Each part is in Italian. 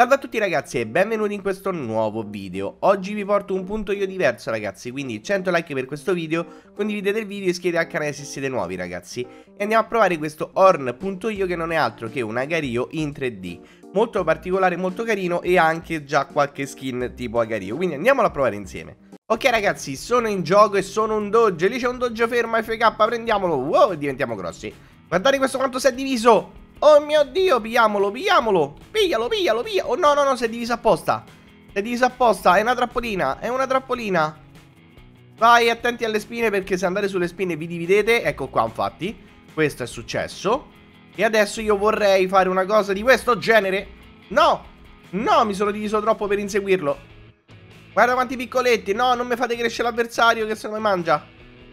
Salve a tutti ragazzi e benvenuti in questo nuovo video. Oggi vi porto un punto io diverso ragazzi, quindi 100 like per questo video, condividete il video e iscrivetevi al canale se siete nuovi ragazzi. E andiamo a provare questo Horn.io che non è altro che un Agario in 3D. Molto particolare, molto carino e ha anche già qualche skin tipo Agario, quindi andiamolo a provare insieme. Ok ragazzi, sono in gioco e sono un doge, lì c'è un doge fermo FK, prendiamolo, wow, diventiamo grossi. Guardate questo quanto si è diviso. Oh mio Dio, pigliamolo. Piglialo. Oh no, no, no, si è diviso apposta. Si è diviso apposta, è una trappolina. Vai, attenti alle spine perché se andate sulle spine vi dividete. Ecco qua, infatti, questo è successo. E adesso io vorrei fare una cosa di questo genere. No, no, mi sono diviso troppo per inseguirlo. Guarda quanti piccoletti. No, non mi fate crescere l'avversario che se no mi mangia.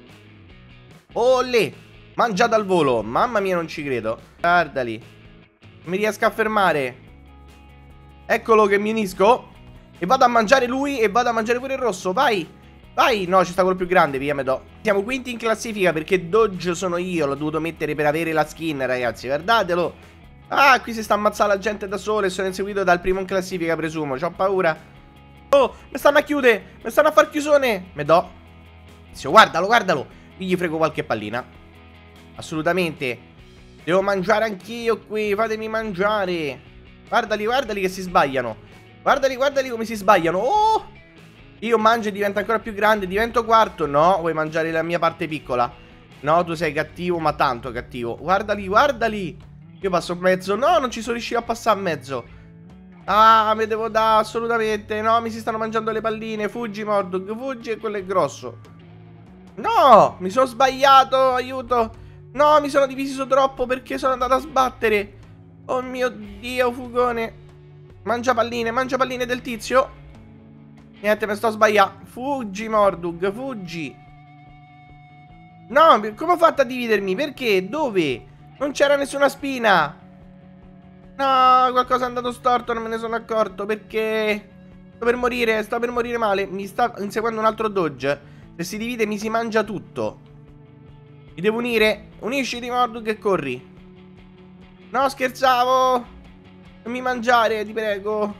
Olè. Mangiato al volo, mamma mia non ci credo. Guardali. Non mi riesco a fermare. Eccolo che mi unisco. E vado a mangiare lui e vado a mangiare pure il rosso, vai. Vai, no ci sta quello più grande, via me do. Siamo quinti in classifica perché Doge sono io. L'ho dovuto mettere per avere la skin ragazzi, guardatelo. Ah, qui si sta ammazzando la gente da sola e sono inseguito dal primo in classifica presumo, c'ho paura. Oh, mi stanno a chiudere, mi stanno a far chiusone. Me do. Guardalo, guardalo. Io gli frego qualche pallina. Assolutamente. Devo mangiare anch'io qui. Fatemi mangiare. Guardali, guardali che si sbagliano. Guardali, guardali come si sbagliano. Oh! Io mangio e divento ancora più grande. Divento quarto. No, vuoi mangiare la mia parte piccola? No, tu sei cattivo, ma tanto cattivo. Guardali, guardali. Io passo a mezzo. No, non ci sono riuscito a passare a mezzo. Ah, mi devo dare assolutamente. No, mi si stanno mangiando le palline. Fuggi, Mordog, fuggi e quello è grosso. No, mi sono sbagliato. Aiuto. No, mi sono diviso troppo perché sono andato a sbattere. Oh mio Dio, fugone. Mangia palline del tizio. Niente, mi sto sbagliando. Fuggi, Mordug, fuggi. No, come ho fatto a dividermi? Perché? Dove? Non c'era nessuna spina. No, qualcosa è andato storto, non me ne sono accorto. Perché? Sto per morire male. Mi sta inseguendo un altro doge. Se si divide mi si mangia tutto. Mi devo unire. Unisciti Mordug e corri. No, scherzavo. Non mi mangiare, ti prego.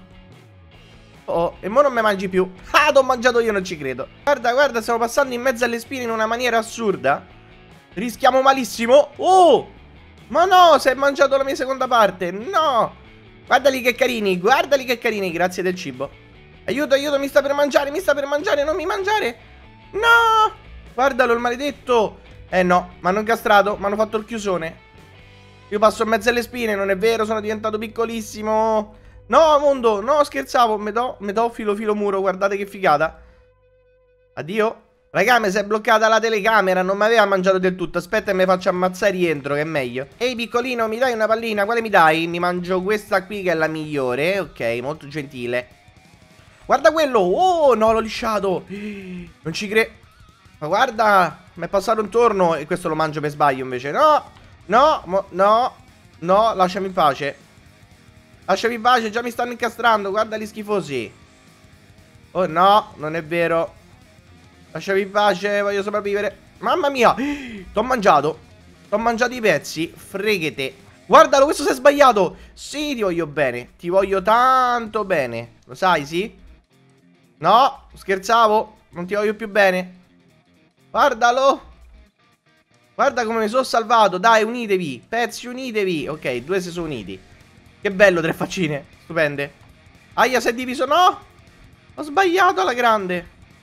Oh, e mo non mi mangi più. Ah, t'ho mangiato io, non ci credo. Guarda, guarda, stiamo passando in mezzo alle spine in una maniera assurda. Rischiamo malissimo. Oh, ma no, si è mangiato la mia seconda parte. No. Guardali che carini, grazie del cibo. Aiuto, aiuto, mi sta per mangiare, non mi mangiare. No. Guardalo, il maledetto. No, mi hanno incastrato, mi hanno fatto il chiusone. Io passo in mezzo alle spine, non è vero, sono diventato piccolissimo. No, mondo, no, scherzavo. Me do filo muro, guardate che figata. Addio. Raga, mi si è bloccata la telecamera, non mi aveva mangiato del tutto. Aspetta e mi faccio ammazzare rientro, che è meglio. Ehi, piccolino, mi dai una pallina? Quale mi dai? Mi mangio questa qui che è la migliore. Ok, molto gentile. Guarda quello. Oh, no, l'ho lisciato. Non ci credo. Ma guarda, mi è passato un turno e questo lo mangio per sbaglio invece. No, no, no, no, lasciami in pace. Lasciami in pace, già mi stanno incastrando, guarda gli schifosi. Oh no, non è vero. Lasciami in pace, voglio sopravvivere. Mamma mia, t'ho mangiato. T'ho mangiato i pezzi, freghete. Guardalo, questo si è sbagliato. Sì, ti voglio bene, ti voglio tanto bene. Lo sai, sì? No, scherzavo, non ti voglio più bene. Guardalo. Guarda come mi sono salvato. Dai, unitevi. Pezzi, unitevi. Ok, due si sono uniti. Che bello, tre faccine. Stupende. Aia, si è diviso. No. Ho sbagliato alla grande.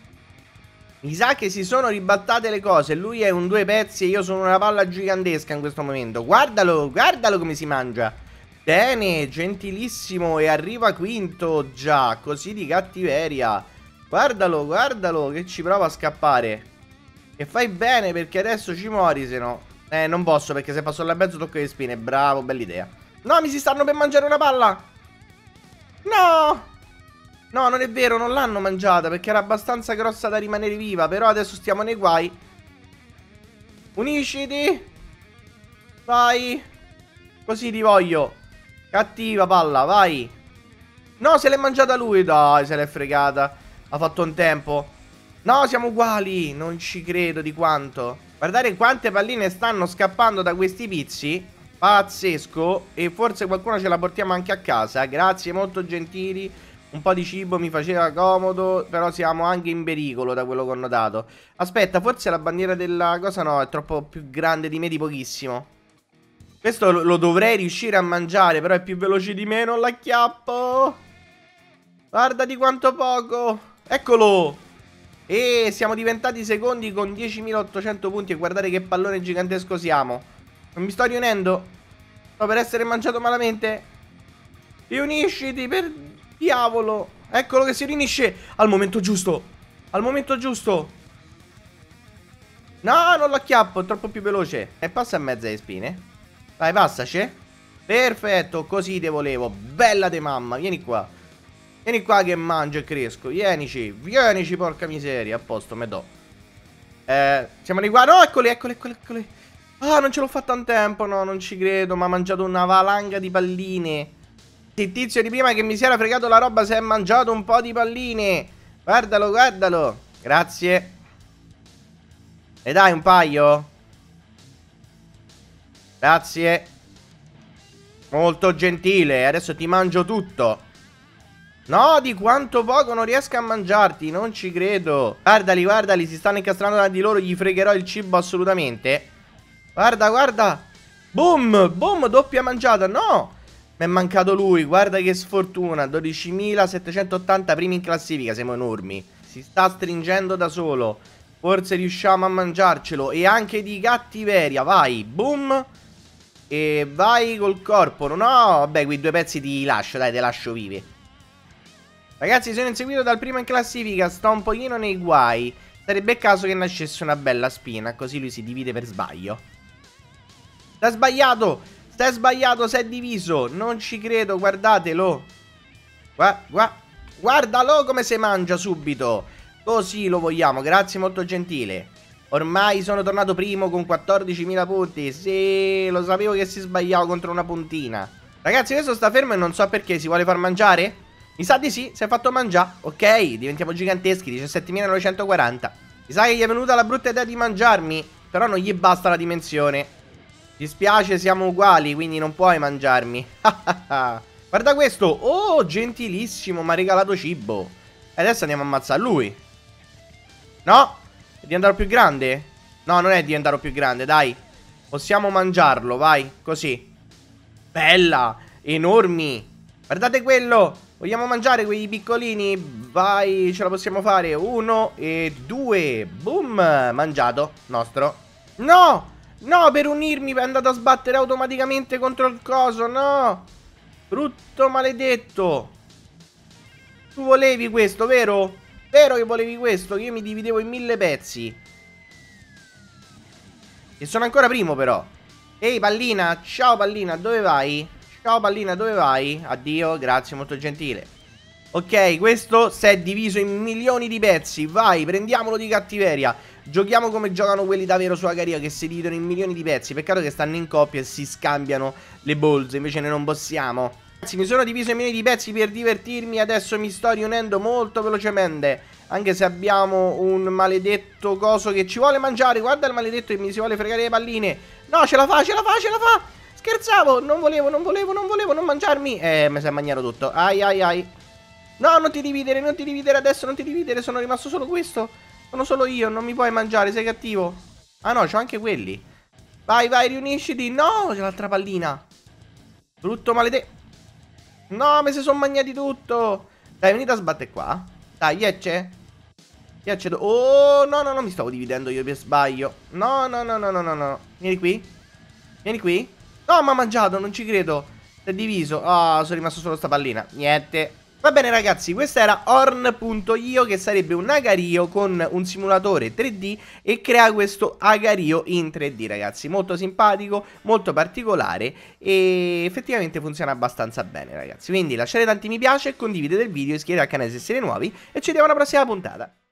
Mi sa che si sono ribaltate le cose. Lui è un due pezzi e io sono una palla gigantesca in questo momento. Guardalo, guardalo come si mangia. Bene, gentilissimo. E arriva quinto già. Così di cattiveria. Guardalo, guardalo che ci prova a scappare. E fai bene perché adesso ci muori se no. Non posso perché se passo là in mezzo tocco le spine. Bravo, bella idea. No, mi si stanno per mangiare una palla. No. No, non è vero, non l'hanno mangiata perché era abbastanza grossa da rimanere viva. Però adesso stiamo nei guai. Unisciti. Vai. Così ti voglio. Cattiva palla, vai. No, se l'è mangiata lui. Dai, se l'è fregata. Ha fatto un tempo. No, siamo uguali, non ci credo di quanto. Guardate quante palline stanno scappando da questi pizzi. pazzesco. E forse qualcuno ce la portiamo anche a casa. Grazie, molto gentili. Un po' di cibo mi faceva comodo, però siamo anche in pericolo da quello che ho notato. Aspetta, forse la bandiera della cosa no, è troppo più grande di me di pochissimo. Questo lo dovrei riuscire a mangiare, però è più veloce di me, non l'acchiappo. Guarda di quanto poco. Eccolo. E siamo diventati secondi con 10.800 punti. E guardate che pallone gigantesco siamo. Non mi sto riunendo. Sto per essere mangiato malamente. Riunisciti per diavolo. Eccolo che si riunisce al momento giusto. Al momento giusto. No, non lo acchiappo, è troppo più veloce. E passa a mezzo alle spine. Dai, passaci. Perfetto, così te volevo. Bella de mamma, vieni qua. Vieni qua che mangio e cresco. Vienici, vienici, porca miseria. A posto, me do. Siamo di qua. No, eccoli, eccoli, eccoli, eccoli. Ah, non ce l'ho fatta in tempo. No, non ci credo. Ma ha mangiato una valanga di palline. Il tizio di prima che mi si era fregato la roba si è mangiato un po' di palline. Guardalo, guardalo. Grazie. E dai un paio. Grazie. Molto gentile. Adesso ti mangio tutto. No, di quanto poco non riesco a mangiarti. Non ci credo. Guardali, guardali. Si stanno incastrando tra di loro. Gli fregherò il cibo assolutamente. Guarda, guarda. Boom, boom, doppia mangiata. No, mi è mancato lui. Guarda che sfortuna. 12.780 primi in classifica. Siamo enormi. Si sta stringendo da solo. Forse riusciamo a mangiarcelo. E anche di cattiveria. Vai, boom. E vai col corpo. No, vabbè, quei due pezzi ti lascio. Dai, te lascio vivi. Ragazzi, sono inseguito dal primo in classifica. Sto un pochino nei guai. Sarebbe il caso che nascesse una bella spina. Così lui si divide per sbaglio. Stai sbagliato. Stai sbagliato, si è diviso. Non ci credo, guardatelo. Guardalo come si mangia subito. Così lo vogliamo, grazie, molto gentile. Ormai sono tornato primo con 14.000 punti. Sì, lo sapevo che si sbagliava contro una puntina. Ragazzi, questo sta fermo e non so perché. Si vuole far mangiare? Mi sa di sì, si è fatto mangiare. Ok, diventiamo giganteschi, 17.940. Mi sa che gli è venuta la brutta idea di mangiarmi. Però non gli basta la dimensione. Ti spiace, siamo uguali, quindi non puoi mangiarmi. Guarda questo. Oh, gentilissimo, mi ha regalato cibo. E adesso andiamo a ammazzare lui. No, è diventato più grande? No, non è diventato più grande, dai. Possiamo mangiarlo, vai, così. Bella, enormi. Guardate quello. Vogliamo mangiare quei piccolini? Vai, ce la possiamo fare. 1 e 2. Boom, mangiato, nostro. No, no, per unirmi è andato a sbattere automaticamente contro il coso, no. Brutto maledetto. Tu volevi questo, vero? Vero che volevi questo? Che io mi dividevo in 1000 pezzi. E sono ancora primo però. Ehi pallina, ciao pallina, dove vai? Ciao pallina, dove vai? Addio, grazie, molto gentile. Ok, questo si è diviso in milioni di pezzi. Vai, prendiamolo di cattiveria. Giochiamo come giocano quelli davvero su Agario, che si dividono in milioni di pezzi. Peccato che stanno in coppia e si scambiano le bolse. Invece noi non possiamo. Ragazzi, mi sono diviso in milioni di pezzi per divertirmi. Adesso mi sto riunendo molto velocemente. Anche se abbiamo un maledetto coso che ci vuole mangiare. Guarda il maledetto che mi si vuole fregare le palline. No, ce la fa, ce la fa, ce la fa. Scherzavo, non volevo non mangiarmi. Mi si è mangiato tutto. Ai ai ai. No, non ti dividere adesso, non ti dividere. Sono rimasto solo questo. Sono solo io, non mi puoi mangiare, sei cattivo. Ah no, c'ho anche quelli. Vai, vai, riunisciti. No, c'è l'altra pallina. Brutto maledetto. No, mi si sono mangiati tutto. Dai, venite a sbattere qua. Dai, Yecce. Yecce. Oh, no, no, no, mi stavo dividendo io per sbaglio. No, no, no, no, no, no, no. Vieni qui. Vieni qui. No, mi ha mangiato, non ci credo. Si è diviso. Ah, sono rimasto solo sta pallina. Niente. Va bene ragazzi, questo era Orn.io, che sarebbe un Agario con un simulatore 3D e crea questo Agario in 3D ragazzi. Molto simpatico, molto particolare e effettivamente funziona abbastanza bene ragazzi. Quindi lasciate tanti mi piace, condividete il video, iscrivetevi al canale se siete nuovi e ci vediamo alla prossima puntata.